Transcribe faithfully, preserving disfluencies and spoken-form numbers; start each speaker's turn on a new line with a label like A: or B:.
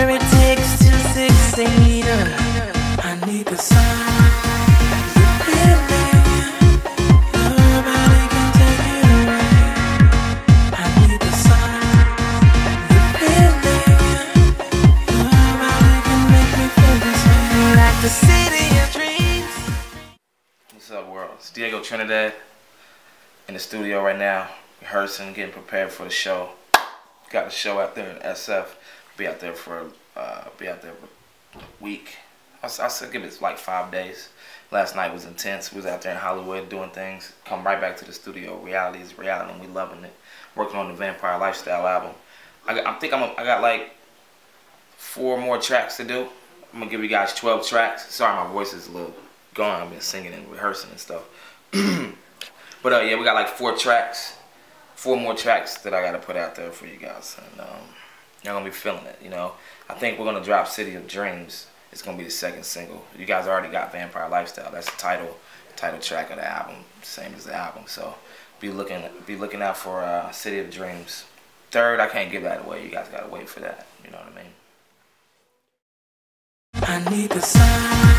A: whatever it takes to succeed. I need the sun.
B: What's up, world? It's Diego Trinidad in the studio right now, rehearsing, getting prepared for the show. Got the show out there in S F. Be out there for uh, be out there for a week. I, I said give it like five days. Last night was intense. We was out there in Hollywood doing things. Come right back to the studio. Reality is reality, and we loving it. Working on the Vampire Lifestyle album. I, got, I think I'm. A, I got like four more tracks to do. I'm gonna give you guys twelve tracks. Sorry, my voice is a little gone. I've been singing and rehearsing and stuff. But uh, yeah, we got like four tracks, four more tracks that I gotta put out there for you guys, and um, y'all gonna be feeling it. You know, I think we're gonna drop "City of Dreams." It's gonna be the second single. You guys already got "Vampire Lifestyle." That's the title, title track of the album, same as the album. So be looking, be looking out for uh, "City of Dreams." Third, I can't give that away. You guys gotta wait for that. You know what I mean?
A: I need the sun.